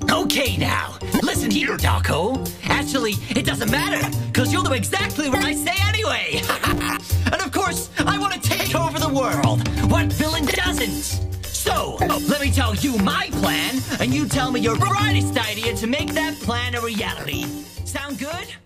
Okay now, listen here, Dawko. Actually, it doesn't matter, because you'll do exactly what I say anyway. And of course, I want to take over the world. What villain doesn't? So, let me tell you my plan, and you tell me your brightest idea to make that plan a reality. Sound good?